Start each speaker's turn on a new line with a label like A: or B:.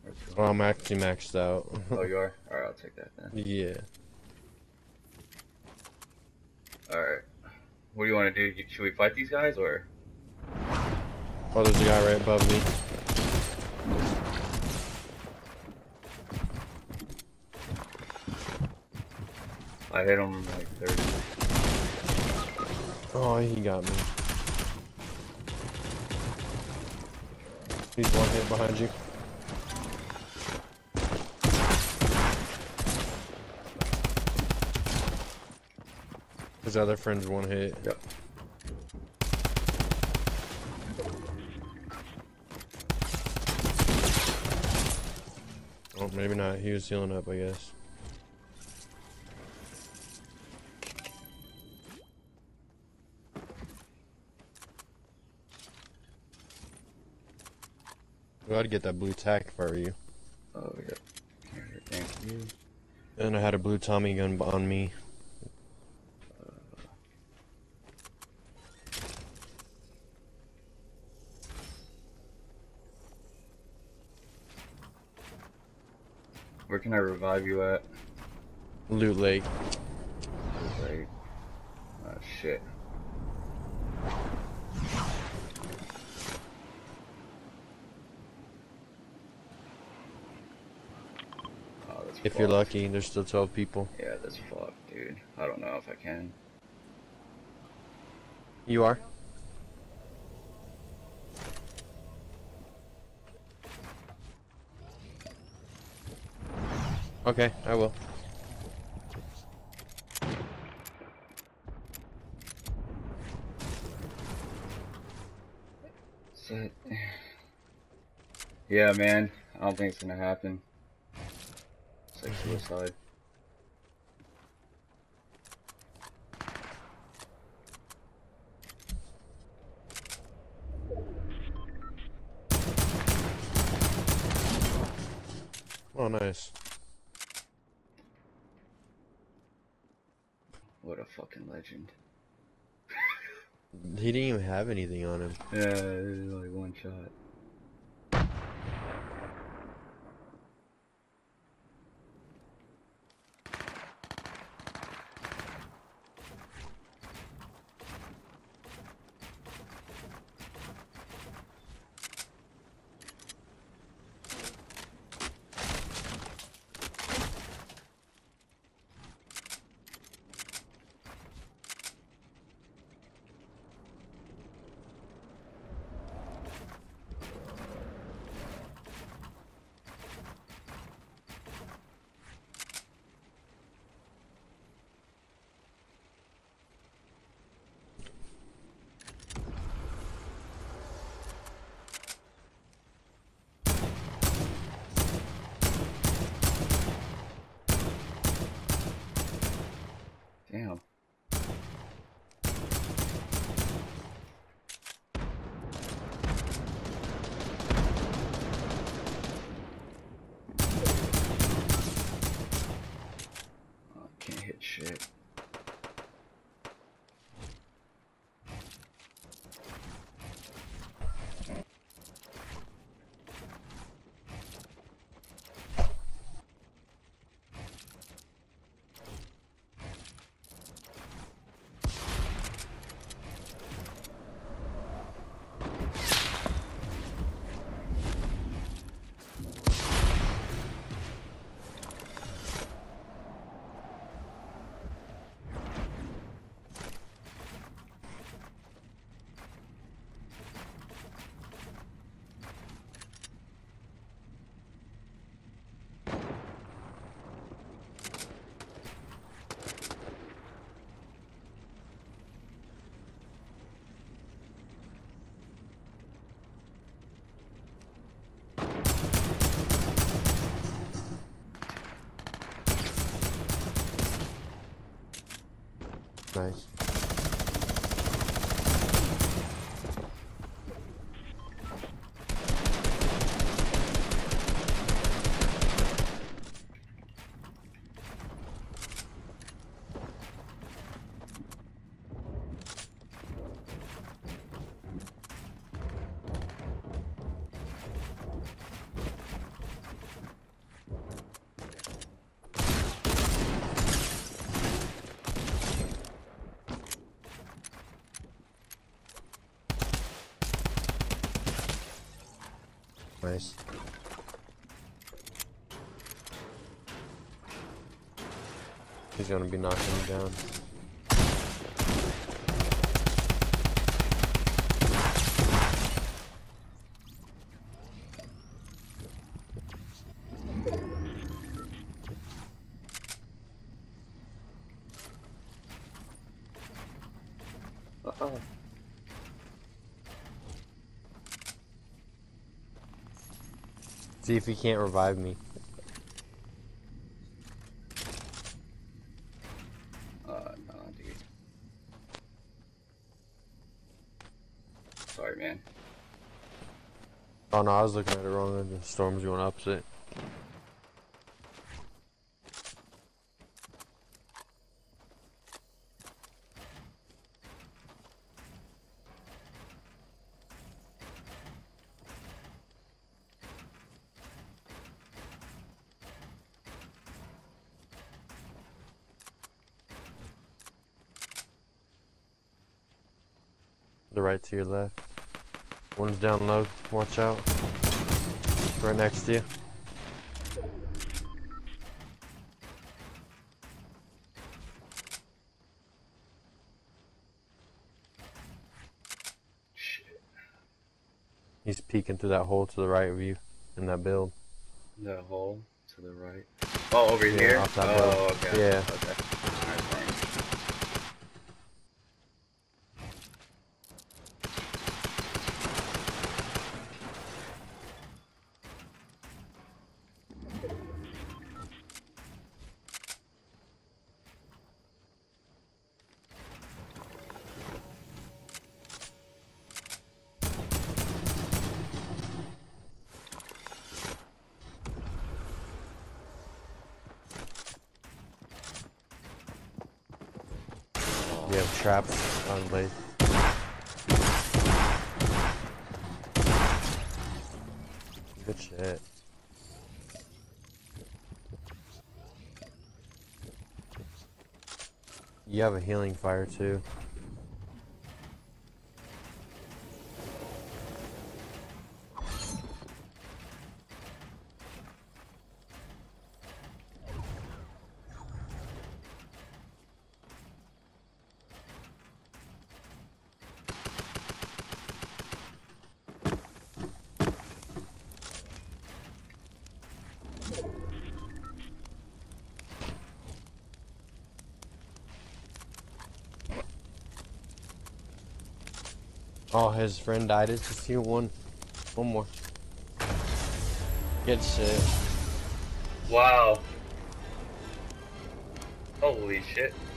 A: Oh, I'm actually maxed out.
B: Oh, you are? Alright, I'll take that then.
A: Yeah.
B: Alright. What do you want to do? Should we fight these guys, or?
A: Oh, there's a guy right above me.
B: I hit him like 30.
A: Oh, he got me. He's one hit behind you. His other friend's one hit.
B: Yep.
A: Oh, maybe not. He was healing up, I guess. Well, I'd get that blue tack if I were you.
B: Oh, yeah. Here, thank you.
A: And I had a blue Tommy gun on me.
B: Where can I revive you at?
A: Loot Lake.
B: Like, oh, shit. Oh, that's
A: If
B: fucked.
A: you're lucky, there's still 12 people.
B: Yeah, that's fucked, dude. I don't know if I can.
A: You are? Okay, I will.
B: So, yeah, man. I don't think it's gonna happen. It's like suicide.
A: Oh, nice.
B: What a fucking legend.
A: He didn't even have anything on him.
B: Yeah, it was like one shot. Damn. Oh, can't hit shit.
A: Nice. Nice. He's gonna be knocking me down.
B: Uh-oh.
A: See if he can't revive me.
B: No, dude. Sorry, man.
A: Oh no, I was looking at it wrong. The storm's going opposite. The right to your left. One's down low. Watch out. Right next to you.
B: Shit.
A: He's peeking through that hole to the right of you in that build.
B: The hole to the right. Oh, over
A: Yeah,
B: here?
A: off that
B: Oh,
A: build.
B: okay.
A: Yeah.
B: Okay. Alright, thanks.
A: You have traps on blade. Good shit. You have a healing fire too. Oh, his friend died. It's just you. One more. Good shit.
B: Wow. Holy shit.